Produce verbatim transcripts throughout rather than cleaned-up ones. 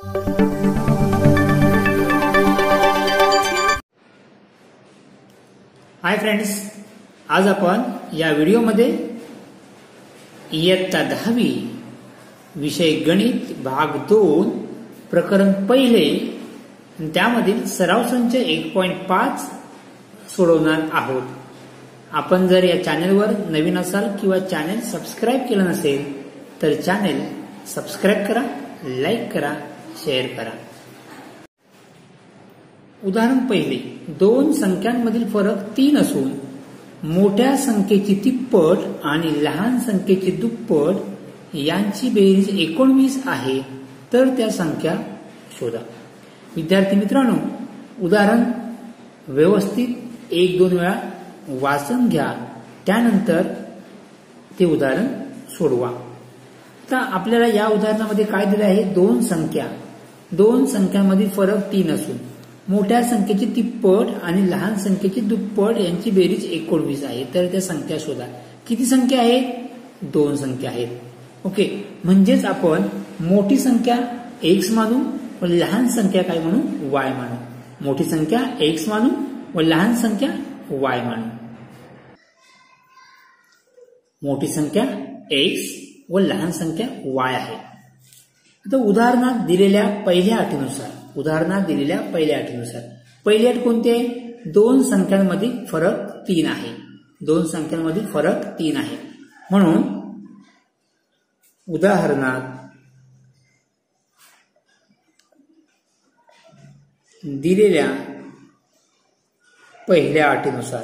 Hi friends, आज आपण या व्हिडिओमध्ये इयत्ता दहावी विषय गणित भाग दोन प्रकरण पहिले त्यामधील सराव संच एक पॉइंट पाच सोडवणार आहोत। आपण जर या चॅनलवर नवीन असाल किंवा चॅनल सबस्क्राइब केलं नसेल तर चॅनल सबस्क्राइब करा, लाईक करा, शेअर करा। उदाहरण पहिले, दोन संख्यांमधील फरक तीन असून मोठ्या संख्येची तिप्पट आणि लहान संख्येची दुप्पट यांची बेरीज एकोणवीस आहे, तर त्या संख्या शोधा। विद्यार्थी मित्रांनो, उदाहरण व्यवस्थित एक दोन वेळा वाचून घ्या, त्यानंतर ते उदाहरण सोडवा। आता आपल्याला या उदाहरणामध्ये काय दिले आहे? दोन संख्या दोन संख्यांमधील फरक तीन असून मोठ्या संख्येची तिप्पट आणि लहान संख्येची दुप्पट यांची बेरीज एकोणवीस आहे, तर त्या संख्या शोधा। किती संख्या आहेत? दोन संख्या आहेत। ओके, म्हणजेच आपण मोठी संख्या एक्स मानू व लहान संख्या काय म्हणू? वाय मानू। मोठी संख्या एक्स मानू व लहान संख्या वाय मानू। मोठी संख्या एक्स व लहान संख्या वाय आहे। आता उदाहरणात दिलेल्या पहिल्या अटीनुसार उदाहरणात दिलेल्या पहिल्या अटीनुसार पहिली अट कोणती आहे? दोन संख्यांमधील फरक तीन आहे। दोन संख्यांमधील फरक तीन आहे, म्हणून उदाहरणात दिलेल्या पहिल्या अटीनुसार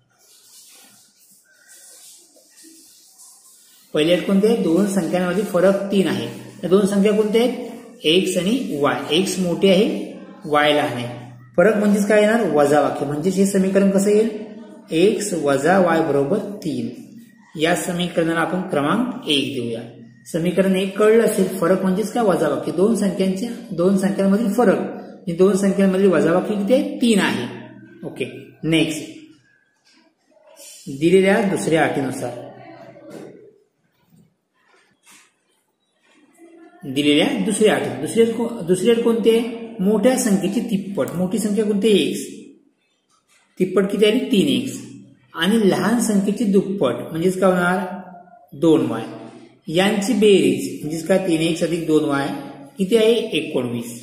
पहिली अट कोणती आहे? दोन संख्यांमधील फरक तीन आहे। या दोन संख्या कोणत्या आहेत? एक्स आणि वाय। एक्स मोठे आहे, वाय लहान आहे। फरक म्हणजेच काय येणार? वजा वाक्य। म्हणजेच हे समीकरण कसं येईल? एक्स वजा वाय बरोबर तीन। या समीकरणाला आपण क्रमांक एक देऊया। समीकरण एक कळलं असेल। फरक म्हणजेच काय? वजा वाक्य। दोन संख्यांच्या दोन संख्यांमधील फरक, दोन संख्यांमधील वजा वाक्य किती आहे? तीन आहे। ओके, नेक्स्ट दिलेल्या दुसऱ्या अटीनुसार दिलेल्या दुसऱ्या अट दुसरी दुसरी अट कोणती आहे? मोठ्या संख्येची तिप्पट। मोठी संख्या कोणती? एक्स। तिप्पट किती आली? तीन एक्स। आणि लहान संख्येची दुप्पट म्हणजेच काय होणार? दोन वाय। यांची बेरीज म्हणजेच काय? तीन एक्स अधिक दोन वाय किती आहे? एकोणवीस।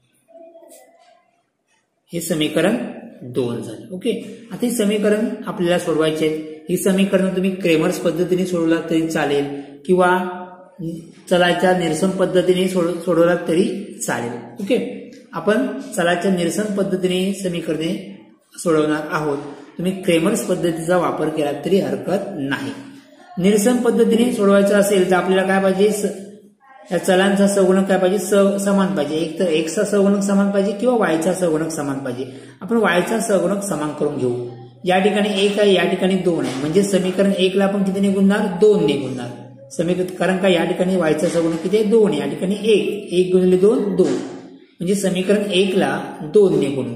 हे समीकरण दोन झाले। ओके, आता हे समीकरण आपल्याला सोडवायचे आहेत। ही समीकरण तुम्ही क्रेमर्स पद्धतीने सोडवला तरी चालेल किंवा चलाच्या निरसन पद्धतीने सोडवला तरी चालेल। ओके, आपण चलाच्या निरसन पद्धतीने समीकरणे सोडवणार आहोत। तुम्ही क्रेमर्स पद्धतीचा वापर केला तरी हरकत नाही। निरसन पद्धतीने सोडवायचं असेल तर आपल्याला काय पाहिजे? या चलांचा सहगुणक काय पाहिजे? समान पाहिजे। एक तर एक्सचा सहगुणक समान पाहिजे किंवा वायचा सहगुणक समान पाहिजे। आपण वायचा सहगुणक समान करून घेऊ। या ठिकाणी एक आहे, या ठिकाणी दोन आहे, म्हणजे समीकरण एकला आपण कितीने गुणणार? दोन ने गुणणार समीकरण। कारण का या ठिकाणी वायचा सहगुणक किती आहे? दोन। या ठिकाणी एक एक गुणिले दोन दोन, म्हणजे समीकरण एकला दोन ने गुणू।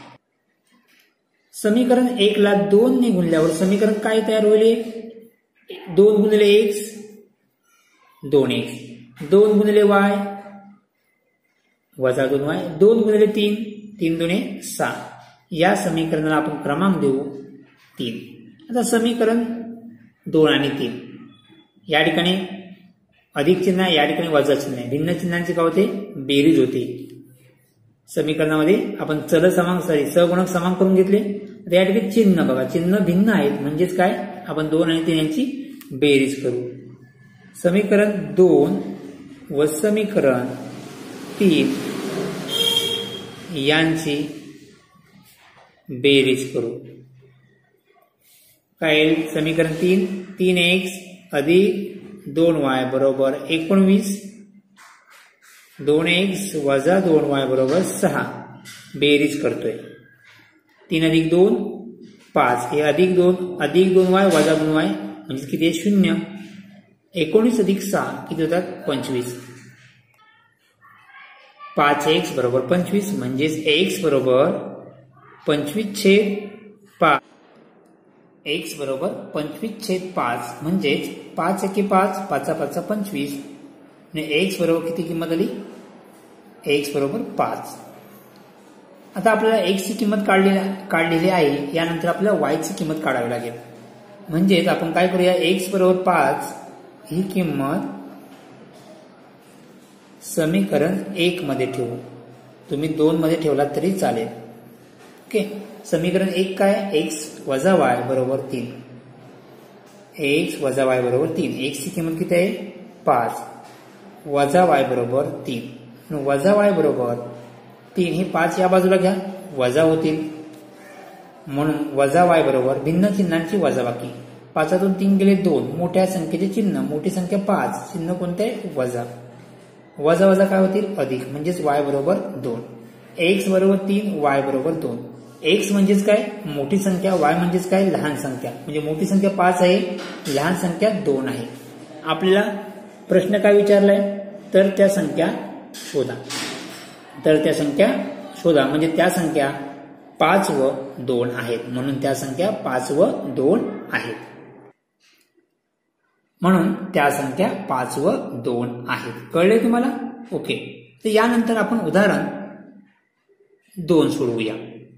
समीकरण एकला दोन ने गुणल्यावर समीकरण काय तयार होईल? दोन गुणिले एक्स दोन एक्स, दोन गुणिले वाय वजा दोन वाय, दोन गुणिले तीन तीन दुणे सहा। या समीकरणाला आपण क्रमांक देऊ तीन। आता समीकरण दोन आणि तीन, या ठिकाणी अधिक चिन्ह आहे, या ठिकाणी वजा चिन्ह आहे। भिन्न चिन्हांची काय होते? बेरीज होते। समीकरणामध्ये आपण चल समान सॉरी सहगुणक समान करून घेतले। या ठिकाणी चिन्ह बघा, चिन्ह भिन्न आहेत, म्हणजेच काय? आपण दोन आणि तीन यांची बेरीज करू। समीकरण दोन व समीकरण तीन यांची बेरीज करू। काय? समीकरण तीन तीन एक्स अधिक दोन वाय बरोबर एकोणवीस, दोन एक्स वजा दोन वाय बरोबर सहा। बेरीज करतोय। तीन अधिक दोन पाच, हे अधिक दोन अधिक दोन वाय वजा दोन वाय म्हणजे किती आहे? शून्य। एकोणीस अधिक सहा किती होतात? पंचवीस। पाच एक्स बरोबर पंचवीस, म्हणजेच एक्स बरोबर पंचवीस छेद पाच। एक्स बरोबर पंचवीस छेद पाच, म्हणजेच पाच एके पाच, पाचा पाचा पंचवीस। एक्स बरोबर किती किंमत आली? एक्स बरोबर पाच. आता आपल्याला एक्स ची किंमत काढलेली काढलेली आहे. यानंतर आपल्याला वाय ची किंमत काढावी लागेल. म्हणजेच आपण काय करूया, एक्स बरोबर पाच ही किंमत समीकरण एक मध्ये ठेवू. तुम्ही दोन मध्ये ठेवला तरी चालेल. ओके, समीकरण एक काय, एक्स वजा वाय बरोबर तीन. एक्स वजा वाय बरोबर तीन. एक्स ची किंमत किती आहे, पाच, वजा वाय बरोबर तीन. वजा वाय बरोबर तीन. हे पाच या बाजूला घ्या, वजा होतील, म्हणून वजा वाय बरोबर भिन्न चिन्हांची वजाबाकी. पाचातून तीन गेले दोन. मोठ्या संख्येचे चिन्ह, मोठी संख्या पाच, चिन्ह कोणते, वजा. वजा वजा काय होतील, अधिक, म्हणजेच वाय बरोबर दोन. एक्स बरोबर तीन, वाय बरोबर दोन. एक्स म्हणजेच काय, मोठी संख्या, वाय म्हणजेच काय, लहान संख्या. म्हणजे मोठी संख्या पाच आहे, लहान संख्या दोन आहे. आपल्याला प्रश्न काय विचारलाय, तर त्या संख्या शोधा. तर त्या संख्या शोधा म्हणजे त्या संख्या पाच व दोन आहेत. म्हणून त्या संख्या पाच व दोन आहेत. म्हणून त्या संख्या पाच व दोन आहेत. कळले तुम्हाला? ओके. तर यानंतर आपण उदाहरण दोन सोडवूया.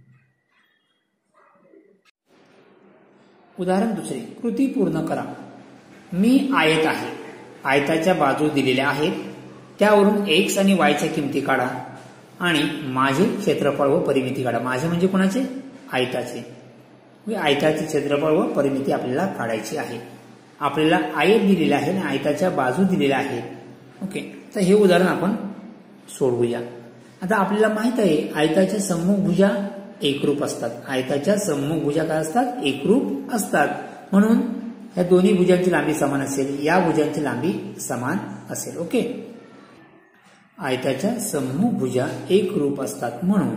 उदाहरण दुसरे, कृती पूर्ण करा. मी आयत आहे. आयताच्या बाजू दिलेल्या आहेत. त्यावरून एक्स आणि वायच्या किमती काढा आणि माझे क्षेत्रफळ व परिमिती काढा. माझे म्हणजे कोणाचे, आयताचे. आयताचे क्षेत्रफळ व परिमिती आपल्याला काढायची आहे. आपल्याला आयत दिलेला आहे आणि आयताच्या बाजू दिलेल्या आहेत. ओके, तर हे उदाहरण आपण सोडवूया. आता आपल्याला माहित आहे आयताच्या सम्मुख भुजा एकरूप असतात. आयताच्या सम्मुख भुजा काय असतात, एकरूप असतात. म्हणून या दोन्ही भुजांची लांबी समान असेल, या भुजांची लांबी समान असेल. ओके, आयताच्या सम्मुख भुजा एकरूप असतात. म्हणून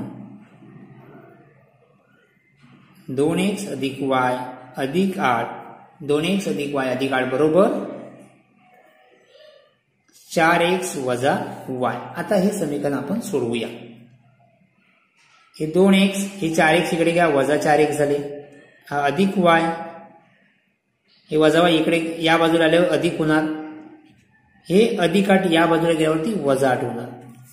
दोन एक्स अधिक वाय अधिक आठ, दोन एक्स अधिक वाय अधिक आठ बरोबर चार एक्स वजा वाय. आता हे समीकरण आपण सोडवूया. हे दोन एक्स, हे चार एक्स इकडे घ्या, वजा चार एक्स झाले. हा अधिक वाय, हे वजा वाय इकडे या बाजूला आल्यावर अधिक होणार. हे अधिक आठ या बाजूला गेल्यावरती वजा आठ होणार.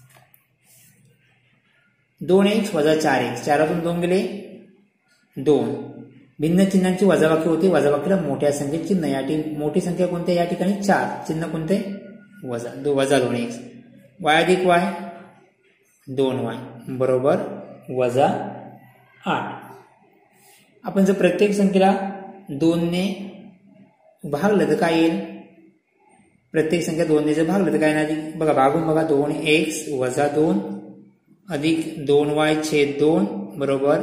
दोन एक्स वजा चार एक्स, चारातून दोन गेले दोन. भिन्न चिन्हांची वजाबाकी होती. वजाबाकीला मोठ्या संख्येत चिन्ह. या ठिकाणी मोठी संख्या कोणते, या ठिकाणी चार, चिन्ह कोणते, वजा. दो वजा दोन एक्स. वाय अधिक वाय दोन वाय बरोबर वजा आठ. आपण जर प्रत्येक संख्येला दोन ने भागलं तर काय येईल, प्रत्येक संख्या दोन ने जर भागलं तर काय नाही, बघा भागून बघा. दोन एक्स वजा दोन अधिक दोन वाय छेद दोन बरोबर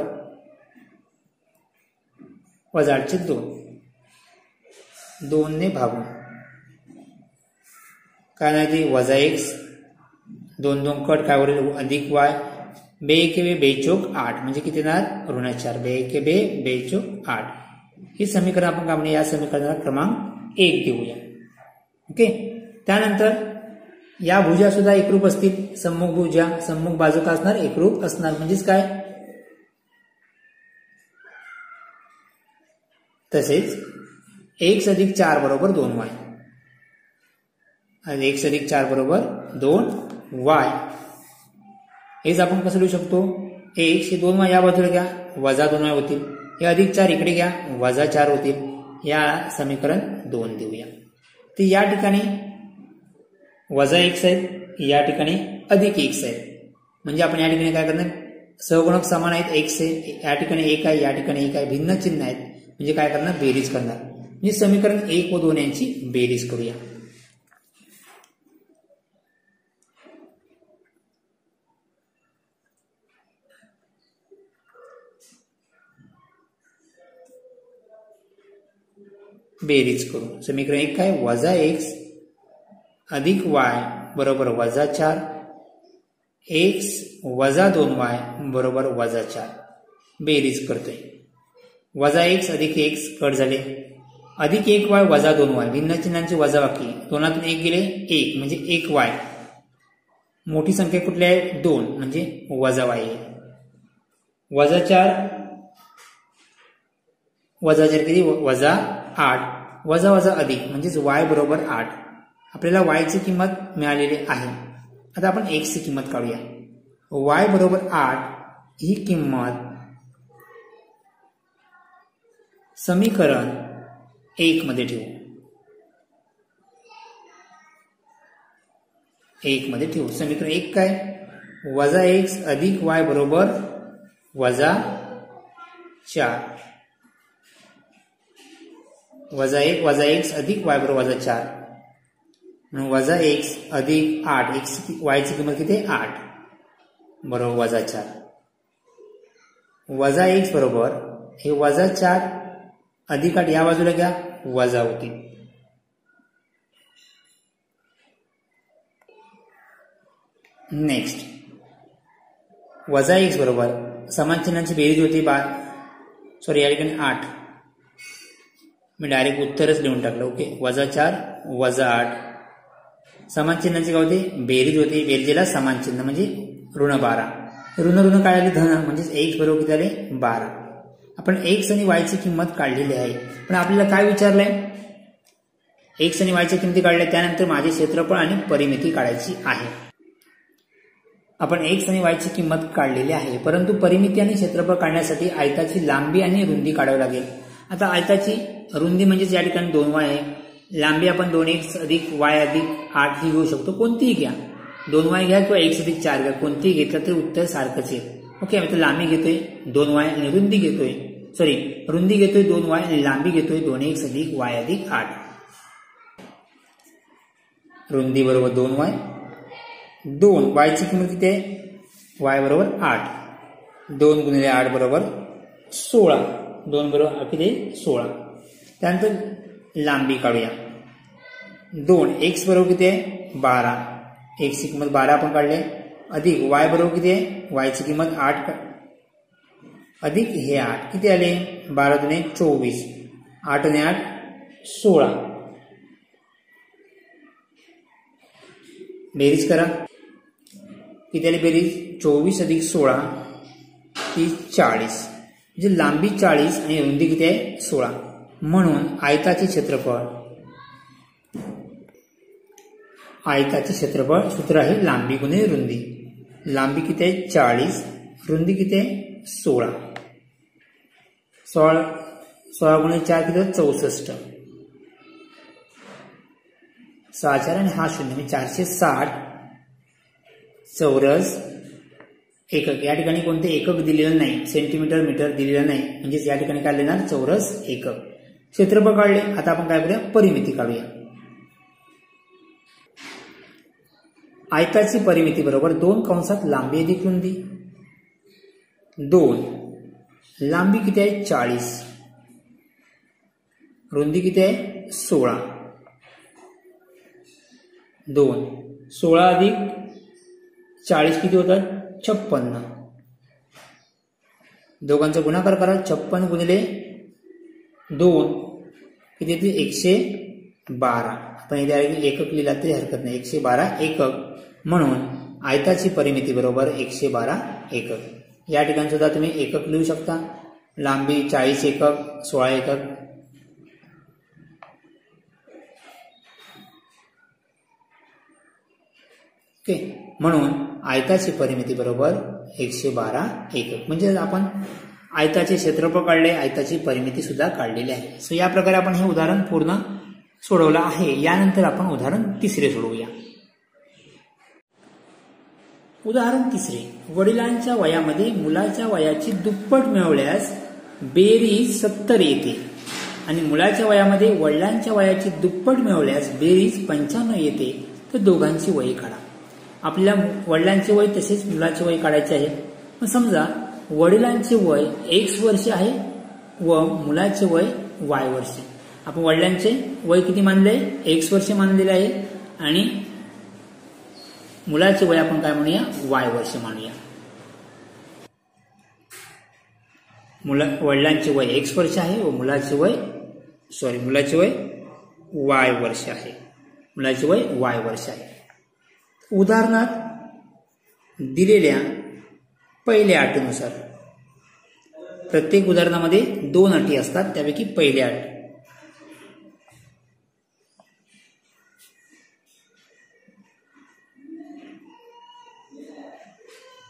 वजा आठ छेद दोन. दोन ने भागून काय नाही, वजा एक्स, दोन दोन कट काय होईल, अधिक वाय. बे एके बे बेचोक आठ, म्हणजे किती येणार, ऋण चार. बे एके बे बेचोक आठ. हे समीकरण आपण काय या समीकरणाला क्रमांक एक देऊया. ओके, त्यानंतर या भुजा सुद्धा एकरूप असतील. सम्मुख भुजा, सम्मुख बाजू का असणार, एकरूप असणार. म्हणजेच काय, तसेच एक्स अधिक चार बरोबर दोन वाय आणि एक्स अधिक चार बरोबर दोन वाय. हेच आपण कसं लिहू शकतो, एक्स हे दोन वाय या बाजूला घ्या, वजा दोन वाय होतील. हे अधिक चार इकडे घ्या, वजा चार होतील. या समीकरण दोन देऊया. तर या ठिकाणी वजा एक्स आहेत, या ठिकाणी अधिक एक्स आहेत. म्हणजे आपण या ठिकाणी काय करणार, सहगुणक समान आहेत, एक्स आहे, या ठिकाणी एक आहे, या ठिकाणी एक आहे, भिन्न चिन्ह आहेत. म्हणजे काय करणार, बेरीज करणार. म्हणजे समीकरण एक व दोन यांची बेरीज करूया. बेरीज करू. समीकरण एक काय, वजा एक्स अधिक वाय बरोबर वजा चार, एक्स वजा दोन वाय बरोबर वजा चार. बेरीज करतोय. वजा एक्स अधिक एक्स कट झाले, अधिक एक वाय वजा दोन वाय, भिन्न चिन्हांची वजाबाकी. दोनातून एक गेले एक, म्हणजे एक वाय. मोठी संख्या कुठली आहे, दोन, म्हणजे वजा वाय. वजा चार वजा चार किती, वजा आठ. वजा वजा अधिक म्हणजेच वाय बरोबर आठ. आपल्याला वायची किंमत मिळालेली आहे आता आपण x ची किंमत काढूया. y बरोबर आठ ही किंमत समीकरण एक मध्ये ठेवू. एक मध्ये ठेवू. समीकरण एक काय? वजा एक्स अधिक वाय बरोबर वजा चार. वजा एक वजा एक्स अधिक वाय बरोबर वजा चार. म्हणून वजा एक्स अधिक आठ. एक्स वाय ची किंमत किती? आठ बरोबर वजा चार. वजा एक्स बरोबर हे वजा चार अधिक आठ या बाजूला घ्या, वजा होती. नेक्स्ट वजा एक्स बरोबर समान चिन्हांची बेरीज होती बा सॉरी या ठिकाणी आठ. मी डायरेक्ट उत्तरच लिहून टाकलं. ओके, वजा चार वजा आठ. समान चिन्हांची काय होती? बेरीज होती. बेरजेला समान चिन्ह म्हणजे ऋण बारा. ऋण ऋण काय आले? धन. म्हणजेच एक्स बरोबर किती आले? बारा. आपण एक्स आणि वाय ची किंमत काढलेली आहे. पण आपल्याला काय विचारलंय? एक्स आणि वाय ची किंमती काढल्या, त्यानंतर माझे क्षेत्रफळ आणि परिमिती काढायची आहे. आपण एक्स आणि वाय ची किंमत काढलेली आहे, परंतु परिमिती आणि क्षेत्रफळ काढण्यासाठी आयताची लांबी आणि रुंदी काढावी लागेल. आता आयताची रुंदी म्हणजे या ठिकाणी दोन वाय आहे. लांबी आपण दोन एक्स अधिक वाय अधिक आठ ही घेऊ शकतो. कोणतीही घ्या. दोन वाय घ्या किंवा एक्स अधिक चार घ्या. कोणतीही घेतलं तरी उत्तर सारखंच आहे. ओके, आता लांबी घेतोय दोन वाय आणि रुंदी घेतोय सॉरी रुंदी घेतोय दोन वाय आणि लांबी घेतोय दोन एक्स अधिक वाय अधिक आठ. रुंदी बरोबर दोन वाय. दोन वाय ची किंमत किती आहे? वाय बरोबर आठ. दोन गुणिले आठ बरोबर सोळा. दोन बरोबर किती? सोळा. त्यानंतर लांबी काढूया. दोन एक्स बरोबर किती आहे? बारा. एक्स ची किंमत बारा आपण काढले. अधिक वाय बरोबर किती आहे? वाय ची किंमत आठ अधिक हे आठ. किती आले? बारा दुने चोवीस. आठ आणि आठ सोळा. बेरीज करा. किती आली बेरीज? चोवीस अधिक सोळा ती चाळीस. म्हणजे लांबी चाळीस आणि रुंदी किती आहे? सोळा. म्हणून आयताचे क्षेत्रफळ आयताचे क्षेत्रफळ सूत्र आहे लांबी गुणिले रुंदी. लांबी किती आहे? चाळीस. रुंदी किती आहे? सोळा. सोळा सोळा गुणिले चार किती? चौसष्ट. सहा चार आणि हा शून्य म्हणजे चारशे साठ चौरस एकक. या ठिकाणी कोणते एकक दिलेलं नाही. सेंटीमीटर मीटर दिलेलं नाही. म्हणजेच या ठिकाणी काय लिहिणार? चौरस एकक. क्षेत्रफळ काढले. आता आपण काय करूया? परिमिती काढूया. आयताची परिमिती बरोबर दोन कंसात लांबी अधिक रुंदी. दोन लांबी किती आहे? चाळीस. रुंदी किती आहे? सोळा. दोन सोळा अधिक चाळीस किती होतात? छप्पन्न. दोघांचा गुणाकार करा. छप्पन्न गुणिले दोन किती येते? एकशे बारा. आपण इथे एकक लिहिला तरी हरकत नाही. एकशे बारा एकक. म्हणून आयताची परिमिती बरोबर एकशे बारा एकक. या ठिकाणी सुद्धा तुम्ही एकक लिहू शकता. लांबी चाळीस एकक, सोळा एकक. ओके, म्हणून आयताची परिमिती बरोबर एकशे बारा एकक. म्हणजे आपण आयताचे क्षेत्रफळ काढले, आयताची परिमिती सुद्धा काढलेली आहे. सो या प्रकारे आपण हे उदाहरण पूर्ण सोडवलं आहे. यानंतर आपण उदाहरण तिसरे सोडवूया. उदाहरण तिसरे. वडिलांच्या वयामध्ये मुलाच्या वयाची दुप्पट मिळवल्यास बेरीज सत्तर येते आणि मुलाच्या वयामध्ये वडिलांच्या वयाची दुप्पट मिळवल्यास बेरीज पंच्याण्णव येते. तर दोघांची वय काढा. आपल्या वडिलांचे वय तसेच मुलाचे वय काढायचे आहे. मग समजा वडिलांचे वय एक्स वर्ष आहे व मुलाचे वय वाय वर्ष. आपण वडिलांचे वय किती मानले? एक्स वर्ष मानलेले आहे आणि मुलाचे वय आपण काय म्हणूया? वाय वर्ष मानूया. मुला वडिलांचे वय एक्स वर्ष आहे व मुलाचे वय सॉरी मुलाचे वय वाय वर्ष आहे. मुलाचे वय वाय वर्ष आहे. उदाहरणात दिलेल्या पहिल्या अटीनुसार प्रत्येक उदाहरणामध्ये दोन अटी असतात. त्यापैकी पहिल्या अट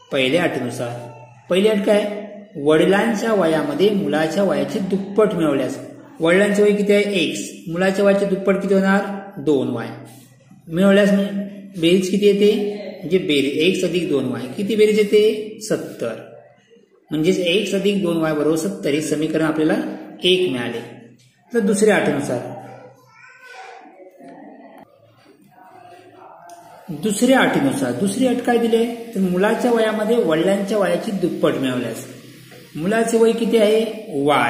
पहिल्या अटीनुसार पहिली अट काय, वडिलांच्या वयामध्ये मुलाच्या वयाचे दुप्पट मिळवल्यास, वडिलांचे वय किती आहे एक्स, मुलाच्या वयाचे दुप्पट किती होणार दोन वाय मिळवल्यास बेरीज किती येते, म्हणजे बेरीज एक्स अधिक दोन वाय किती बेरीज येते सत्तर, म्हणजेच एक्स अधिक दोन वाय बरोबर सत्तर हे समीकरण आपल्याला एक मिळाले. तर दुसऱ्या अटीनुसार दुसऱ्या अटीनुसार दुसरी अट काय दिली, तर मुलाच्या वयामध्ये वडिलांच्या वयाची दुप्पट मिळवल्यास, मुलाचे वय किती आहे वाय,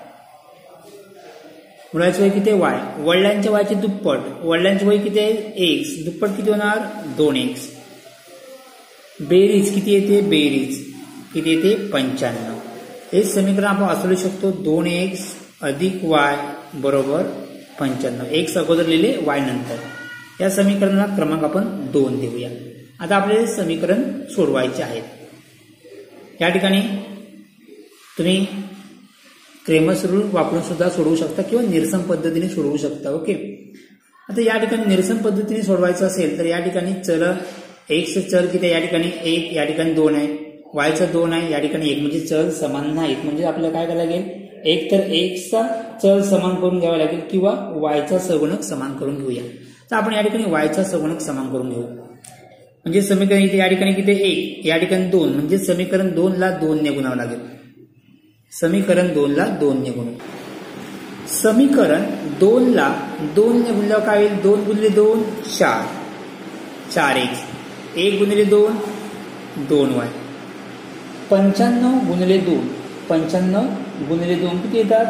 मुलाचे वय किती आहे वाय, वडिलांच्या वयाचे दुप्पट, वडिलांचे वय किती आहे एक्स, दुप्पट किती होणार दोन एक्स, बेरीज किती येते बेरीज किती येते पंच्याण्णव. हे समीकरण आपण वाचवू शकतो, दोन एक्स अधिक वाय बरोबर पंच्याण्णव, एक्स अगोदर लिहिले वाय नंतर. या समीकरणाला क्रमांक आपण दोन देऊया. आता आपल्याला समीकरण सोडवायचे आहेत. या ठिकाणी तुम्ही क्रेमर्स रूल वापरून सुद्धा सोडवू शकता किंवा निरसन पद्धतीने सोडवू शकता. ओके, आता या ठिकाणी निरसन पद्धतीने सोडवायचं असेल तर या ठिकाणी चल एक्स चल किती, या ठिकाणी एक, या ठिकाणी दोन आहे, वायचं दोन आहे, या ठिकाणी एक, म्हणजे चल समान नाहीत. म्हणजे आपल्याला काय करायला लागेल, एक तर एक्सचा चल समान करून घ्यावा लागेल किंवा वायचा सगुणक समान करून घेऊया. तर आपण या ठिकाणी वायचा सगुणक समान करून घेऊ. म्हणजे समीकरण इथे या ठिकाणी किती एक, या ठिकाणी दोन, म्हणजे समीकरण दोन ला दोन ने गुणावं लागेल. समीकरण दोन ला दोन ने गुणू. समीकरण दोन ला दोन ने गुणल्यावर काय होईल, दोन गुणिले दोन चार, चार एक्स, एक गुणिले दोन दोन वाय, पंच्याण्णव गुणिले दोन, पंच्याण्णव गुणिले दोन किती येतात,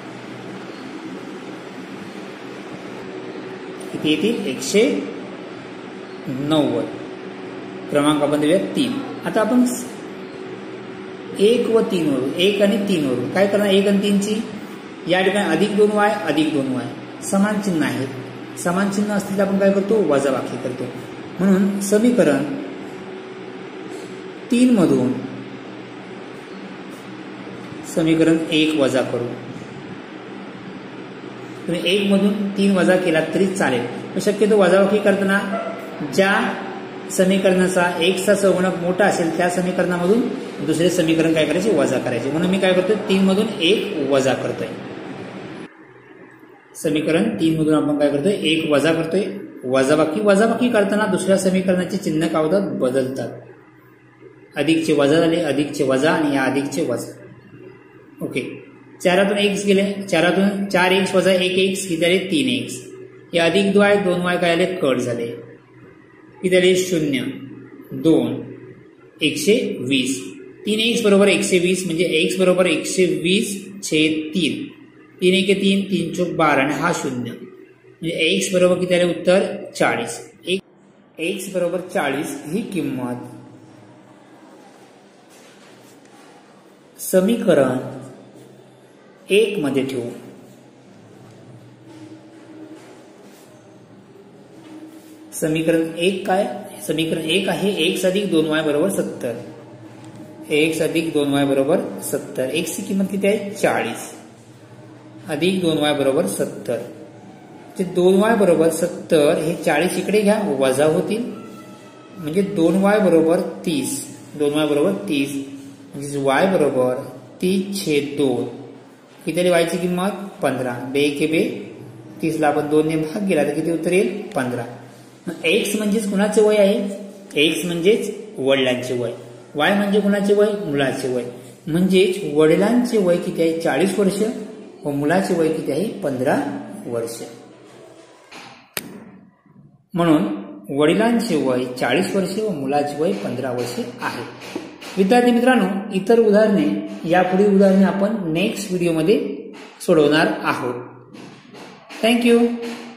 किती येतील एकशे नव्वद. क्रमांक आपण देऊया तीन. आता आपण एक व तीन वरून, एक आणि तीन वरून काय करणार, एक आणि तीनची या ठिकाणी अधिक दोन वाय अधिक दोन वाय समान चिन्ह आहेत, समान चिन्ह असतील तर आपण काय करतो वजाबाकी करतो. म्हणून समीकरण तीन मधून समीकरण एक वजा करू. तुम्ही एक मधून तीन वजा केला तरी चालेल. शक्यतो वजाबाकी करताना ज्या समीकरणाचा एकचा सगुणक मोठा असेल त्या समीकरणामधून दुसरे समीकरण काय करायचे वजा करायचे. म्हणून मी काय करतोय तीन मधून एक वजा करतोय. समीकरण तीन मधून आपण काय करतोय एक वजा करतोय. वजाबाकी वजाबाकी करताना दुसऱ्या समीकरणाचे चिन्ह काय होतात बदलतात. अधिकचे वजा झाले, अधिकचे वजा आणि या अधिकचे वजा. ओके, चारातून एक्स गेले, चारातून चार एक्स वजा एक एक्स किती आले तीन एक्स. हे अधिक दो आहे, दोन वाय काय आले कट झाले, किती आले शून्य दोन एकशे वीस. तीन एक्स बरोबर एकशे वीस म्हणजे एक्स बरोबर एकशे वीस छेद तीन, तीन एक तीन, तीन चौक बारा आणि हा शून्य म्हणजे एक्स बरोबर किती आले उत्तर चाळीस. एक एक्स बरोबर चाळीस ही किंमत समीकरण एक मध्ये ठेवू. समीकरण एक काय, समीकरण एक आहे एक्स अधिक दोन वाय बरोबर सत्तर. एक्स अधिक दोन वाय बरोबर सत्तर. एक्स ची किंमत किती आहे चाळीस अधिक दोन वाय बरोबर सत्तर. दोन वाय बरोबर सत्तर हे चाळीस इकडे घ्या वजा होतील म्हणजे दोन वाय बरोबर तीस. दोन वाय बरोबर तीस म्हणजे वाय बरोबर तीस छेद दोन किती आली वायची किंमत पंधरा. बे के बे तीसला आपण दोन ने भाग गेला तर किती उत्तर येईल पंधरा. एक्स म्हणजेच कुणाचे वय आहे, एक्स म्हणजेच वडिलांचे वय, वाय म्हणजे कुणाचे वय मुलाचे वय. म्हणजेच वडिलांचे वय किती आहे चाळीस वर्ष व मुलाचे वय किती आहे पंधरा वर्ष. म्हणून वडिलांचे वय चाळीस वर्ष व मुलाचे वय पंधरा वर्ष आहे. विद्यार्थी मित्रांनो, इतर उदाहरणे यापुढील उदाहरणे आपण नेक्स्ट व्हिडिओमध्ये सोडवणार आहोत. थँक्यू.